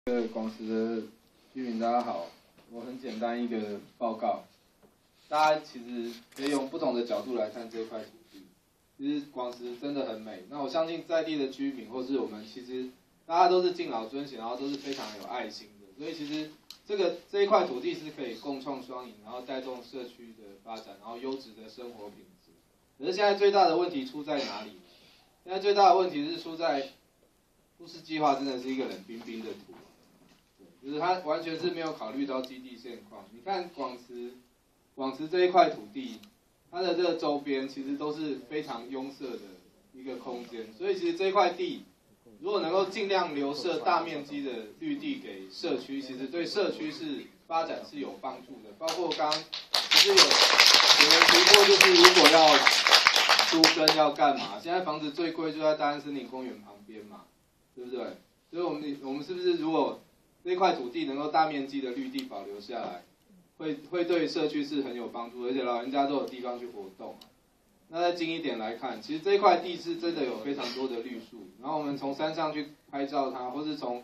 广石的居民大家好，我很简单一个报告，大家其实可以用不同的角度来看这块土地。其实广石真的很美，那我相信在地的居民或是我们，其实大家都是敬老尊贤，然后都是非常有爱心的，所以其实这一块土地是可以共创双赢，然后带动社区的发展，然后优质的生活品质。可是现在最大的问题出在哪里呢？现在最大的问题是出在都市计划真的是一个冷冰冰的图。就是它完全是没有考虑到基地现况。你看广石这一块土地，它的这个周边其实都是非常拥塞的一个空间，所以其实这一块地如果能够尽量留设大面积的绿地给社区，其实对社区是发展是有帮助的。包括刚刚其实有人提过，就是如果要都更要干嘛？现在房子最贵就在大安森林公园旁边嘛，对不对？所以我们是不是如果这块土地能够大面积的绿地保留下来，会对社区是很有帮助，而且老人家都有地方去活动。那再近一点来看，其实这块地是真的有非常多的绿树，然后我们从山上去拍照它，或是从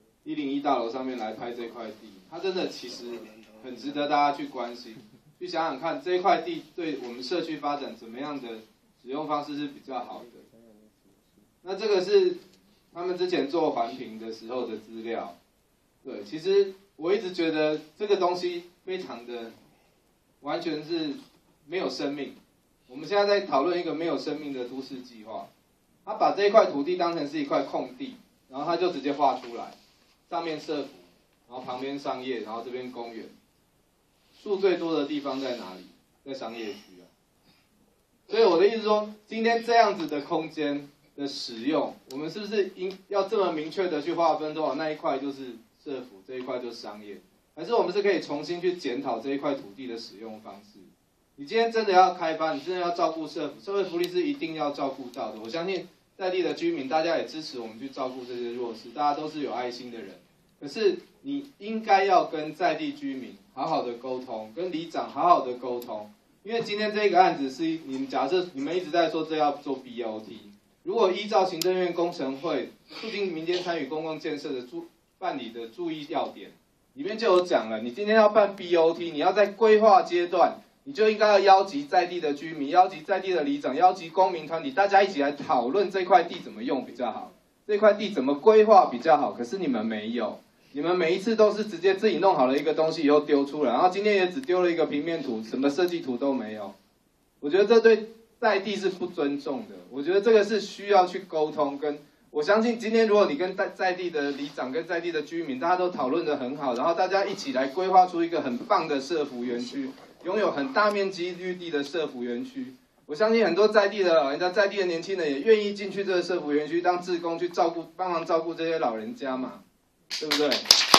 101大楼上面来拍这块地，它真的其实很值得大家去关心，去想想看这一块地对我们社区发展怎么样的使用方式是比较好的。那这个是他们之前做环评的时候的资料。对，其实我一直觉得这个东西非常的完全是没有生命。我们现在在讨论一个没有生命的都市计划，他把这一块土地当成是一块空地，然后他就直接画出来，上面社福，然后旁边商业，然后这边公园。树最多的地方在哪里？在商业区啊。所以我的意思说，今天这样子的空间的使用，我们是不是要这么明确的去划分说，那一块就是社福，这一块就是商业，还是我们是可以重新去检讨这一块土地的使用方式？你今天真的要开发，你真的要照顾社福，社会福利是一定要照顾到的。我相信在地的居民，大家也支持我们去照顾这些弱势，大家都是有爱心的人。可是你应该要跟在地居民好好的沟通，跟里长好好的沟通，因为今天这个案子是你们假设你们一直在说这要做 BOT， 如果依照行政院工程会促进民间参与公共建设的办理的注意要点，里面就有讲了，你今天要办 BOT， 你要在规划阶段，你就应该要邀集在地的居民，邀集在地的里长，邀集公民团体，大家一起来讨论这块地怎么用比较好，这块地怎么规划比较好。可是你们没有，你们每一次都是直接自己弄好了一个东西以后丢出来，然后今天也只丢了一个平面图，什么设计图都没有。我觉得这对在地是不尊重的，我觉得这个是需要去沟通跟。我相信今天如果你跟在地的里长跟在地的居民，大家都讨论得很好，然后大家一起来规划出一个很棒的社福园区，拥有很大面积绿地的社福园区。我相信很多在地的老人家、在地的年轻人也愿意进去这个社福园区当志工，去帮忙照顾这些老人家嘛，对不对？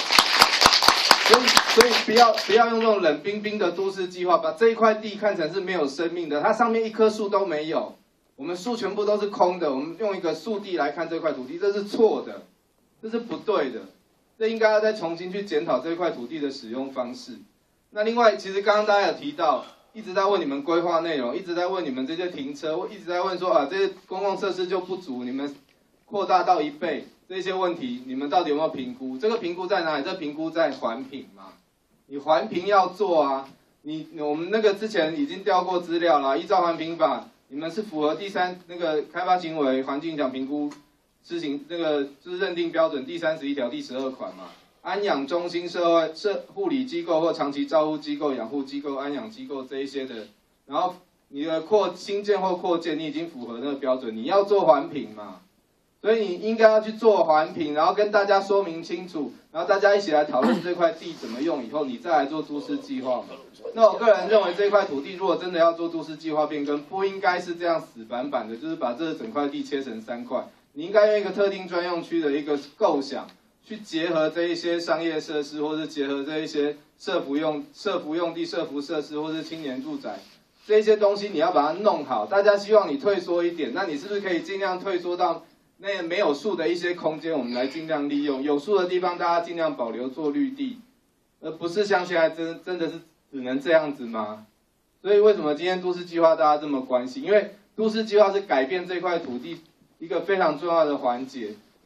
所以不要用这种冷冰冰的都市计划，把这一块地看成是没有生命的，它上面一棵树都没有。我们树全部都是空的，我们用一个树地来看这块土地，这是错的，这是不对的，这应该要再重新去检讨这块土地的使用方式。那另外，其实刚刚大家有提到，一直在问你们规划内容，一直在问你们这些停车，一直在问说这些公共设施就不足，你们扩大到1倍，这些问题你们到底有没有评估？这个评估在哪里？这评估在环评嘛？你环评要做啊，我们那个之前已经调过资料了，依照环评法。你们是符合第3那个开发行为环境影响评估施行那个就是认定标准第31条第12款嘛，安养中心、护理机构或长期照护机构、养护机构、安养机构这一些的，然后你的新建或扩建，你已经符合那个标准，你要做环评嘛，所以你应该要去做环评，然后跟大家说明清楚，然后大家一起来讨论这块地怎么用，以后你再来做都市计划嘛。那我个人认为，这块土地如果真的要做都市计划变更，不应该是这样死板板的，就是把这整块地切成3块。你应该用一个特定专用区的一个构想，去结合这一些商业设施，或是结合这一些社福用地、社福设施，或是青年住宅这些东西，你要把它弄好。大家希望你退缩一点，那你是不是可以尽量退缩到那没有树的一些空间，我们来尽量利用；有树的地方，大家尽量保留做绿地，而不是像现在真的是。只能这样子吗？所以为什么今天都市计划大家这么关心？因为都市计划是改变这块土地一个非常重要的环节。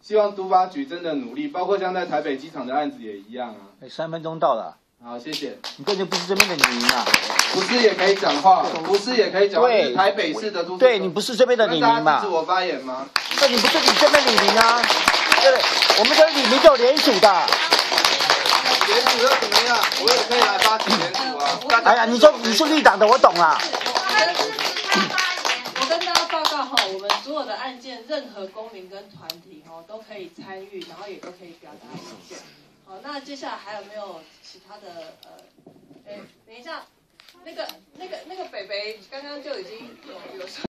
希望都发局真的努力，包括像在台北机场的案子也一样啊。 3分钟到了。 好，谢谢。 你根本不是这边的李明啊。 不是也可以讲话，不是也可以讲话。对，台北市的都市。 对你不是这边的李明嘛？ 大家支持我发言吗？ 那你不是你这边李明啊？对，我们跟李明就有联署的。 联署又怎么样？我也可以来发起联署啊。 哎呀，你说你是绿党的，我懂啦。 我跟大家报告哈，我们所有的案件，任何公民跟团体都可以参与，然后也都可以表达意见。好，那接下来还有没有其他的等一下，那个北北刚刚就已经有说。